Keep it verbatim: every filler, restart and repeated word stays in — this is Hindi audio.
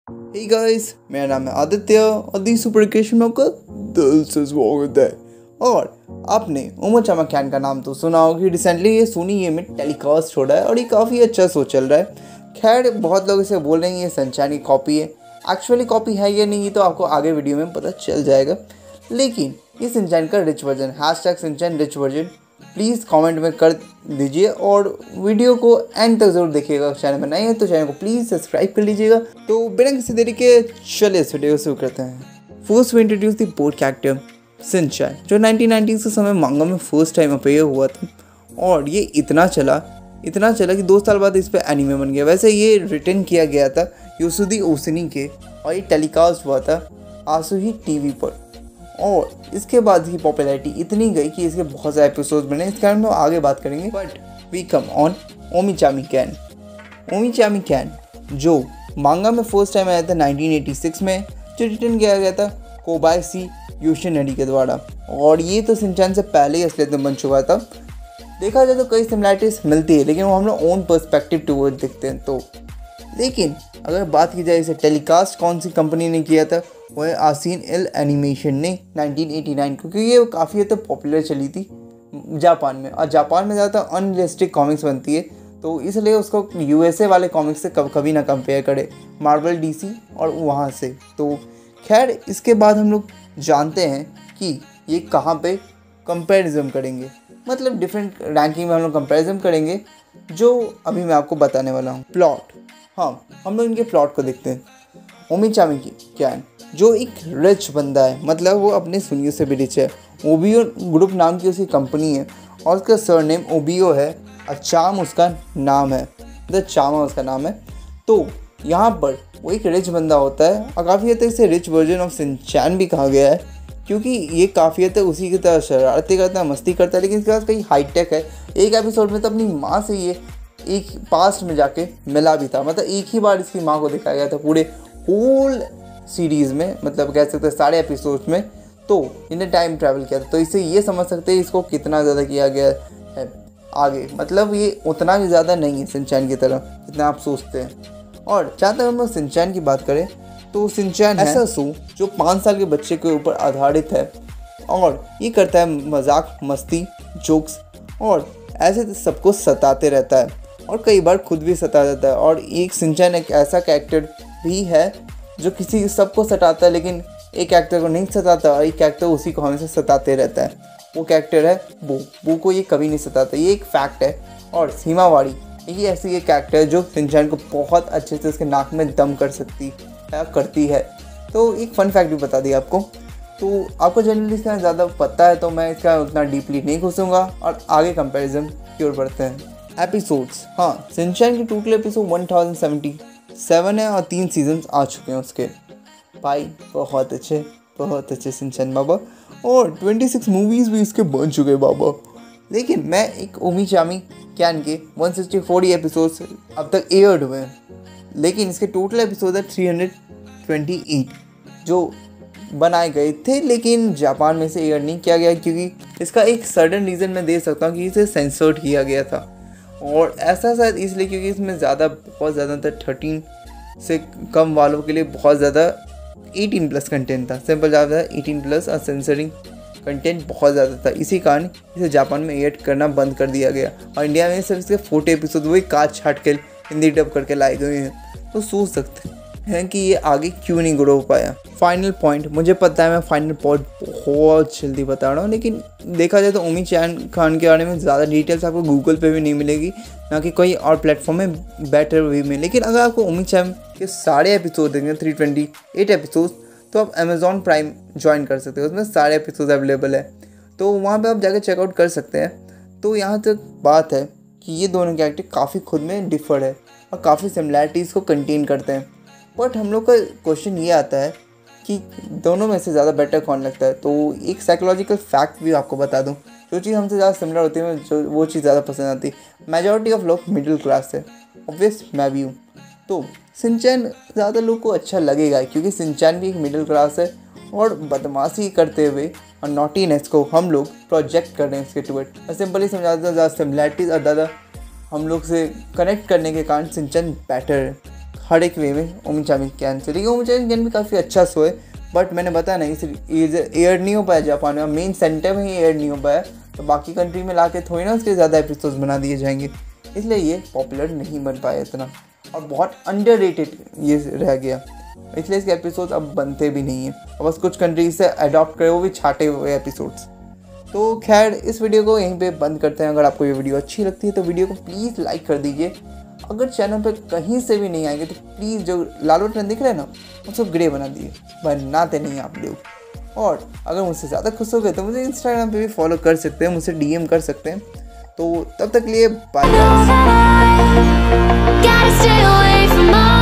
हे गाइस, मेरा नाम है आदित्य और दी सुपर क्रिएशन में आपका दिल से स्वागत है। और आपने ओमोचामा कैन का नाम तो सुना होगा। रिसेंटली ये सोनी ये में टेलीकास्ट हो रहा है और ये काफ़ी अच्छा शो चल रहा है। खैर, बहुत लोग इसे बोल रहे हैं ये शिनचैन की कॉपी है। एक्चुअली कॉपी है या नहीं, ये तो आपको आगे वीडियो में पता चल जाएगा। लेकिन ये शिनचैन का rich version, hashtag Shinchan rich version please comment में कर दीजिए और वीडियो को एंड तक ज़रूर देखिएगा। चैनल में नए हैं तो चैनल को प्लीज़ सब्सक्राइब कर लीजिएगा। तो बिना किसी देरी के चलिए इस वीडियो शुरू करते हैं। First we introduce the board character Shinchan, जो नाइनटीन नाइंटीज़ के समय मांगा में फर्स्ट टाइम अपीयर हुआ था और ये इतना चला इतना चला कि दो साल बाद इस पर एनीमे बन गया। वैसे ये रिटर्न किया गया था योसुदी ओसुनी के और ये टेलीकास्ट हुआ था आसुही टीवी पर। और इसके बाद की पॉपुलैरिटी इतनी गई कि इसके बहुत सारे एपिसोड बने। इसके बारे में आगे बात करेंगे। बट वी कम ऑन ओमिचामी कैन। ओमिचामी कैन जो मांगा में फर्स्ट टाइम आया था नाइनटीन एटी सिक्स में, जो रिटर्न किया गया था कोबायाशी योशिनरी के द्वारा। और ये तो शिनचैन से पहले ही असलियत में बन चुका था। देखा जाए तो कई सिमिलैरिटीज मिलती है, लेकिन वो हम लोग ओन पर्सपेक्टिव टूवर्ड देखते हैं। तो लेकिन अगर बात की जाए इसे टेलीकास्ट कौन सी कंपनी ने किया था, वो है आसीन एल एनिमेशन ने नाइनटीन एटी नाइन, क्योंकि ये काफ़ी हद तक पॉपुलर चली थी जापान में। और जापान में ज़्यादातर अनरियलिस्टिक कॉमिक्स बनती है, तो इसलिए उसको यूएसए वाले कॉमिक्स से कब कभी ना कंपेयर करे, मार्वल, डीसी और वहाँ से। तो खैर, इसके बाद हम लोग जानते हैं कि ये कहाँ पे कंपैरिजन करेंगे, मतलब डिफरेंट रैंकिंग में हम लोग कंपैरिजन करेंगे, जो अभी मैं आपको बताने वाला हूँ। प्लॉट, हाँ, हम लोग इनके प्लॉट को देखते हैं। ओमिचामी कैन जो एक रिच बंदा है, मतलब वो अपने सुनियो से भी रिच है। ओबियो ग्रुप नाम की उसकी कंपनी है और उसका सरनेम ओबियो है। अचाम उसका नाम है, द चामा उसका नाम है। तो यहाँ पर वो एक रिच बंदा होता है और काफ़ी हद तक इसे रिच वर्जन ऑफ शिनचैन भी कहा गया है, क्योंकि ये काफ़ी हद तक उसी की तरह शरारती करता है, मस्ती करता है, लेकिन इसके पास कई हाईटेक है। एक एपिसोड में तो अपनी माँ से ये एक पास्ट में जाके मिला भी था। मतलब एक ही बार इसकी माँ को दिखाया गया था पूरे होल सीरीज़ में, मतलब कह सकते हैं सारे एपिसोड्स में। तो इन्हें टाइम ट्रैवल किया था, तो इससे ये समझ सकते हैं इसको कितना ज़्यादा किया गया है आगे। मतलब ये उतना भी ज़्यादा नहीं है शिनचैन की तरह जितना आप सोचते हैं। और जहाँ तक हम लोग शिनचैन की बात करें तो शिनचैन ऐसा शो जो पाँच साल के बच्चे के ऊपर आधारित है और ये करता है मजाक, मस्ती, जोक्स और ऐसे सबको सताते रहता है और कई बार खुद भी सता जाता है। और एक शिनचैन एक ऐसा कैरेक्टर भी है जो किसी सबको सताता है, लेकिन एक कैरेक्टर को नहीं सताता और एक कैरेक्टर उसी को हमेशा सताते रहता है। वो कैरेक्टर है बू। बू को ये कभी नहीं सताता, ये एक फैक्ट है। और सीमावाड़ी ये ऐसी एक कैरेक्टर है जो शिनचैन को बहुत अच्छे से उसके नाक में दम कर सकती है, करती है। तो एक फन फैक्ट भी बता दिया आपको। तो आपको जनरली इसका ज़्यादा पता है, तो मैं इसका उतना डीपली नहीं घुसूँगा और आगे कंपेरिजन की ओर बढ़ते हैं। एपिसोड्स, हाँ, शिनचैन के total episode one thousand seventy seven है और तीन सीजन्स आ चुके हैं उसके। भाई बहुत अच्छे, बहुत अच्छे शिनचैन बाबा। और छब्बीस मूवीज़ भी इसके बन चुके हैं बाबा। लेकिन मैं एक ओमिचामी कैन के एक सौ चौंसठ एपिसोड्स अब तक एयर्ड हुए हैं, लेकिन इसके टोटल एपिसोड है तीन सौ अट्ठाईस जो बनाए गए थे, लेकिन जापान में से एयर नहीं किया गया, क्योंकि इसका एक सडन रीज़न मैं दे सकता हूँ कि इसे सेंसर्ड किया गया था। और ऐसा शायद इसलिए क्योंकि इसमें ज़्यादा बहुत ज़्यादातर थर्टीन से कम वालों के लिए बहुत ज़्यादा एटीन प्लस कंटेंट था। सिंपल ज़्यादा एटीन प्लस और सेंसरिंग कंटेंट बहुत ज़्यादा था, इसी कारण इसे जापान में एड करना बंद कर दिया गया। और इंडिया में सिर्फ इसके फोर्टी एपिसोड वही काट छाट के हिंदी डब करके लाए गए हैं। तो सोच सकते हैं कि ये आगे क्यों नहीं ग्रो हो पाया। फाइनल पॉइंट, मुझे पता है मैं फाइनल पॉइंट बहुत जल्दी बता रहा हूँ, लेकिन देखा जाए तो ओमिचान खान के बारे में ज़्यादा डिटेल्स आपको गूगल पे भी नहीं मिलेगी, ना कि कोई और प्लेटफॉर्म में बेटर वे में। लेकिन अगर आपको ओमिचान के सारे एपिसोड देखेंगे थ्री ट्वेंटी एट एपिसोड, तो आप अमेज़ॉन प्राइम ज्वाइन कर सकते हो, उसमें सारे एपिसोड अवेलेबल है, तो वहाँ पर आप जाकर चेकआउट कर सकते हैं। तो यहाँ तक बात है कि ये दोनों कैरेक्टर काफ़ी खुद में डिफर है और काफ़ी सिमिलैरिटीज़ को कंटेन करते हैं। बट हम लोग का क्वेश्चन ये आता है कि दोनों में से ज़्यादा बेटर कौन लगता है। तो एक साइकोलॉजिकल फैक्ट भी आपको बता दूं, जो चीज़ हमसे ज़्यादा सिमिलर होती है जो वो चीज़ ज़्यादा पसंद आती है। मेजॉरिटी ऑफ लोग मिडिल क्लास है, ऑब्वियस मैं भी हूँ। तो शिनचैन ज़्यादा लोग को अच्छा लगेगा, क्योंकि शिनचैन भी एक मिडिल क्लास है और बदमाशी करते हुए और नॉटीनेस को हम लोग प्रोजेक्ट कर रहे हैं इसके टूवर्ड। मैं सिंपली समझाता हूँ, ज़्यादा सिमिलैरिटीज़ और ज़्यादा हम लोग से कनेक्ट करने के कारण शिनचैन बेटर है। हर एक वे में ओमोचामा कैन से। देखिए ओमोचामा कैन भी काफ़ी अच्छा शो है, बट मैंने बताया नहीं सिर्फ एयर नहीं हो पाया जापान में, मेन सेंटर में ही एयर नहीं हो पाया, तो बाकी कंट्री में लाके थोड़ी ना उसके ज़्यादा एपिसोड्स बना दिए जाएंगे, इसलिए ये पॉपुलर नहीं बन पाया इतना और बहुत अंडररेटेड ये रह गया, इसलिए इसके एपिसोड्स अब बनते भी नहीं हैं। अब बस कुछ कंट्रीज से अडॉप्ट करे, वो भी छाटे हुए एपिसोड्स। तो खैर इस वीडियो को यहीं पे बंद करते हैं। अगर आपको ये वीडियो अच्छी लगती है तो वीडियो को प्लीज़ लाइक कर दीजिए। अगर चैनल पे कहीं से भी नहीं आएंगे तो प्लीज़ जो लाल बटन दिख रहा है ना उसको ग्रे बना दिए, बनाते नहीं आप लोग। और अगर मुझसे ज़्यादा खुश हो गए तो मुझे इंस्टाग्राम पे भी फॉलो कर सकते हैं, मुझसे डीएम कर सकते हैं। तो तब तक लिए बाय।